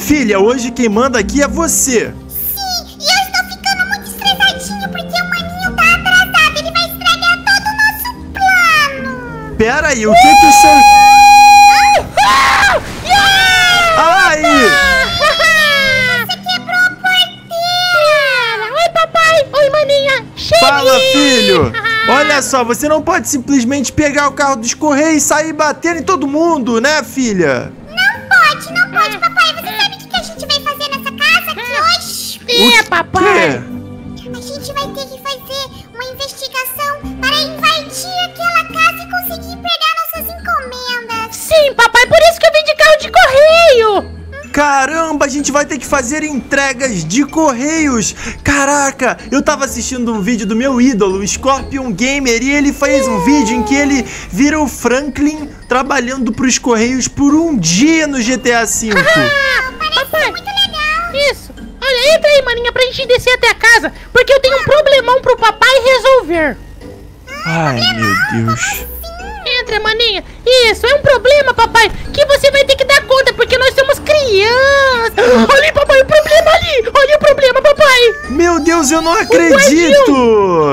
Filha, hoje quem manda aqui é você. Sim, e eu estou ficando muito estressadinho porque o maninho tá atrasado. Ele vai estragar todo o nosso plano. Pera aí, o que que o seu... Ai! Você quebrou a porteira. Oi, papai. Oi, maninha. Cheguei. Fala, filho! Olha só, você não pode simplesmente pegar o carro dos Correios e sair batendo em todo mundo, né, filha? Não pode, papai. Você sabe o que a gente vai fazer nessa casa aqui hoje? Papai! A gente vai ter que fazer uma investigação para invadir aquela casa e conseguir pegar nossas encomendas. Sim, papai, por isso que eu vim de carro de correio. Caramba, a gente vai ter que fazer entregas de correios. Caraca, eu tava assistindo um vídeo do meu ídolo, o Scorpion Gamer, e ele fez um vídeo em que ele vira o Franklin trabalhando pros correios por um dia no GTA V. Papai, muito legal. Isso. Olha, entra aí, maninha, pra gente descer até a casa, porque eu tenho um problemão pro papai resolver. Ai, meu Deus. Entra, maninha. Isso, é um problema, papai, que você vai ter que dar conta, porque nós somos crianças. Olha, papai, o problema ali. Olha o problema, papai. Meu Deus, eu não acredito.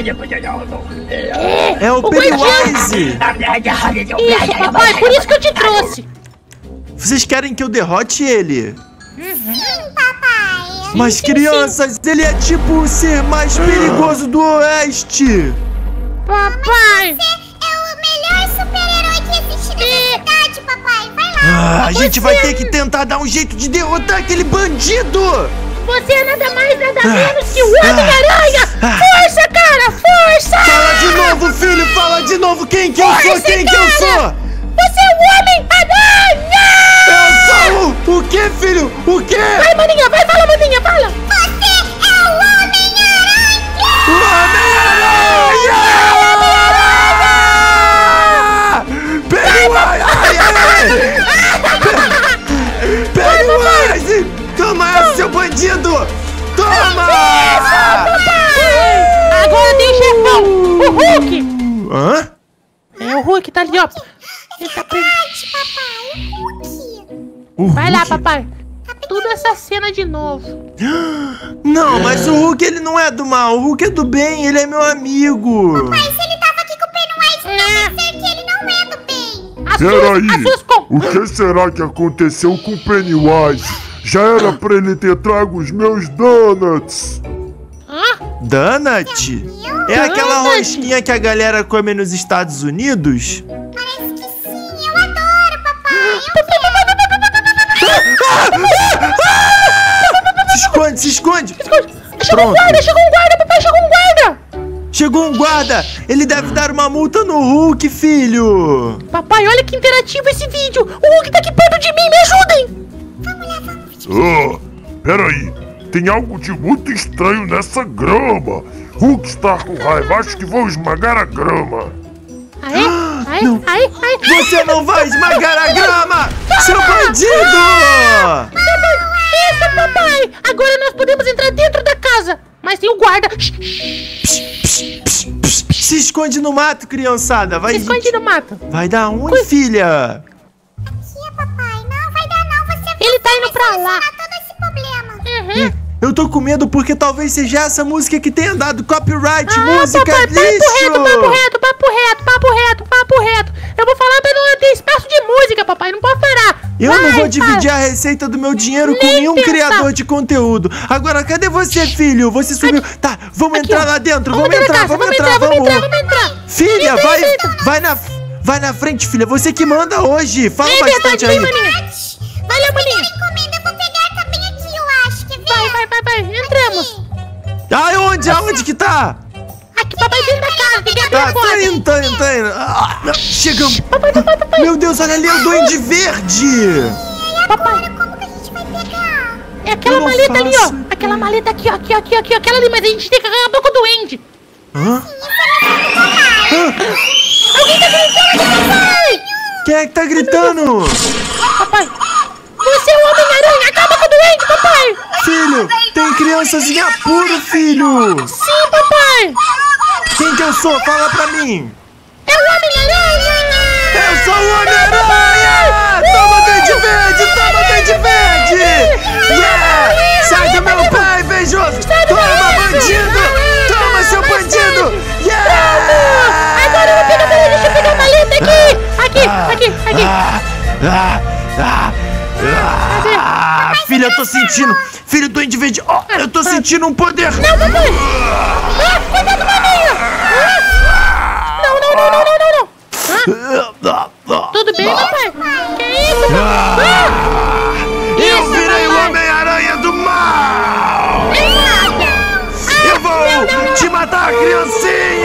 É o Pennywise. Isso, papai, por isso que eu te trouxe. Vocês querem que eu derrote ele? Sim, papai. Mas crianças, ele é tipo o ser mais perigoso do Oeste. Papai. Você é o melhor super-herói que existe nessa cidade, papai. Vai lá. A gente vai ter que tentar dar um jeito de derrotar aquele bandido. Você é nada mais, nada menos que o Homem-Aranha. Força, cara, força. Fala de novo, filho, fala de novo. Quem que eu sou? Quem que eu sou? Você é o Homem-Aranha. Eu sou o quê, filho? O quê? Vai, maninha, vai, fala, maninha, fala. Você é o Homem-Aranha. O Homem-Aranha! Pennywise! Toma essa, seu bandido! Toma! Agora tem o chefão, o Hulk. Hã? É o Hulk, tá ali, ó. Ele tá preso. Papai, o Hulk. O Vai lá, Hulk? papai. Tudo essa cena de novo. Não, mas o Hulk, ele não é do mal. O Hulk é do bem, ele é meu amigo. Mas se ele tava aqui com o Pennywise, então quer dizer que ele não é do bem. Peraí, o que será que aconteceu com o Pennywise? Já era pra ele ter trago os meus donuts. Donut? É aquela rosquinha que a galera come nos Estados Unidos? Parece que sim, eu adoro, papai. Se esconde! Chegou um guarda, papai, chegou um guarda. Chegou um guarda! Ele deve dar uma multa no Hulk, filho! Papai, olha que interativo esse vídeo. O Hulk tá aqui perto de mim, me ajudem. Peraí, tem algo de muito estranho nessa grama. Hulk está com raiva, acho que vou esmagar a grama. Aí. Você não vai esmagar a grama! Seu bandido! Isso, papai. Agora nós podemos entrar dentro da casa. Mas tem o guarda. Se esconde no mato, criançada! Vai, Se esconde no mato. Vai dar onde, filha? Aqui, papai. Não vai dar não. Você Ele tá indo pra lá. todo esse problema. Eu tô com medo porque talvez seja essa música que tenha dado copyright, música papai, lixo! Papo reto. Eu vou falar pra não ter espaço de música, papai. Não pode parar. Eu não vou dividir a receita do meu dinheiro com nenhum criador de conteúdo. Agora, cadê você, filho? Você sumiu. Tá, vamos entrar lá dentro. Vamos entrar. Filha, vai na frente, filha. Você que manda hoje. Fala bastante aí. Vai lá, maninha. Encomenda, eu vou pegar também aqui, eu acho. Quer ver? Vai. Entramos. Aonde que tá? Aqui, papai, dentro da casa. Tem que abrir Tá a porta. indo. Chegamos. Papai. Meu Deus, olha ali o Duende Verde. Papai. Como que a gente vai pegar? É aquela Eu não maleta ali, faço. ó. Aquela maleta aqui, ó. Aquela ali, mas a gente tem que acabar com o duende. Hã? Alguém tá gritando, papai. Quem é que tá gritando? Papai. Você é o Homem-Aranha. Acaba com o duende, papai. Filho, tem crianças em apuro, filho. Sim, papai. Quem que eu sou? Fala pra mim. É o Homem-Aranha. Eu sou o Homem-Aranha! Toma Duende Verde! Toma Duende Verde! filho, eu tô sentindo. Filho, Duende Verde. Ó, eu tô sentindo um poder. Não, papai. Cuidado, maninho. Não. Tudo bem, papai? Que isso? Eu virei o Homem-Aranha do mal. Eu vou te matar, criancinha.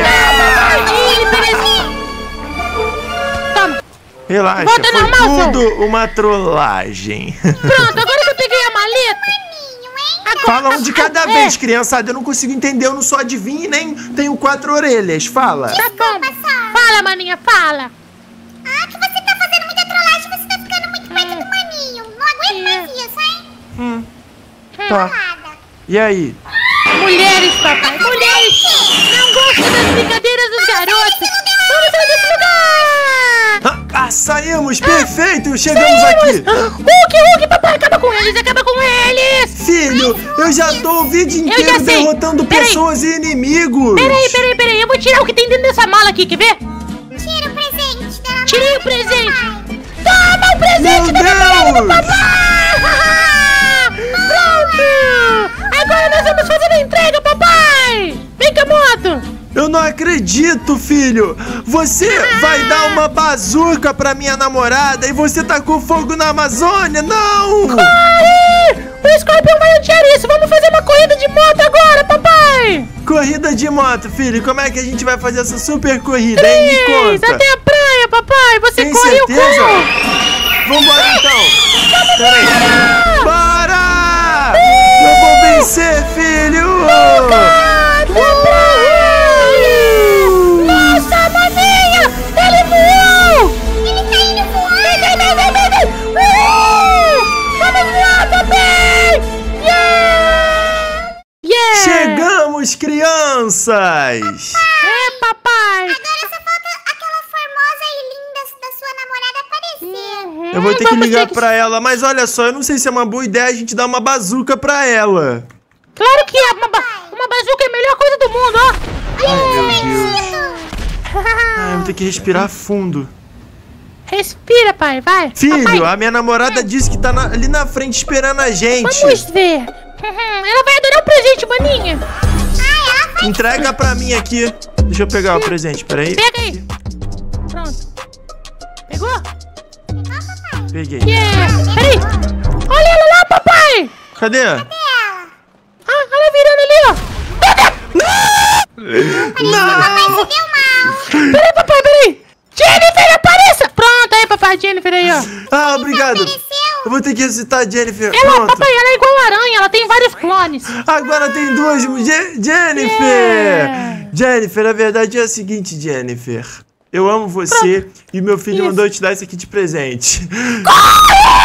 Toma. Relaxa, Volta foi normal, tudo uma trollagem. Pronto, agora que eu peguei a maleta. Fala um de cada vez, criançada. Eu não consigo entender, eu não sou adivinho e nem tenho 4 orelhas. Fala. Tá bom. Fala, maninha, fala. Ah, que você tá fazendo muita trollagem, você tá ficando muito perto do maninho. Não aguento mais isso, hein? Tá. E aí? Mulheres, papai, mulheres. Não gosto das brincadeiras dos garotos. Vamos sair desse lugar. Saímos, perfeito, chegamos aqui. Hulk, papai, acaba com eles. Filho, eu já tô o vídeo inteiro derrotando pessoas e inimigos. Peraí, eu vou tirar o que tem dentro dessa mala aqui, quer ver? Tira o presente da Tirei o presente. Toma o presente Meu Deus! Pronto! Agora nós vamos fazer a entrega, papai! Vem com a moto! Eu não acredito, filho! Você vai dar uma bazuca pra minha namorada e você tacou fogo na Amazônia? Não! Corre! O Scorpion vai odiar isso! Vamos fazer uma corrida de moto agora, papai! Corrida de moto, filho! Como é que a gente vai fazer essa super corrida, hein? Me conta! Até a praia, papai! Você Tem corre, eu certeza? corro! Vambora então! Peraí! Bora! Eu vou vencer, filho! Nossa, maninha! Ele voou! Ele tá indo voando. Vem! Vamos voar também! Yeah! Chegamos, crianças! Papai! Agora só falta aquela formosa e linda da sua namorada aparecer. Eu vou ter que ligar pra ela, mas olha só, eu não sei se é uma boa ideia a gente dar uma bazuca pra ela. Claro que é! Uma bazuca é a melhor coisa do mundo, ó! Ai, meu Deus. Ai, eu vou ter que respirar fundo. Respira, pai, vai! Filho, Papai, a minha namorada disse que tá ali na frente esperando a gente. vamos ver! Ela vai adorar o presente, maninha! Entrega pra mim aqui. Deixa eu pegar o presente, peraí. Pega aí! Pronto! Pegou? Peguei. Yeah! Peraí! Olha ela lá, papai! Cadê? Ela. Ah, ela virando ali, ó! Não! Deu mal. Peraí, papai, peraí! Jennifer, apareça! Pronto, aí, papai, Jennifer aí, ó! Ah, obrigado. Eu vou ter que ressuscitar a Jennifer. Ela, Pronto. papai, ela é igual a aranha, ela tem vários clones! Agora tem 2. Jennifer! Yeah. Jennifer, a verdade é a seguinte, Jennifer. Eu amo você e meu filho mandou te dar isso aqui de presente. Corre!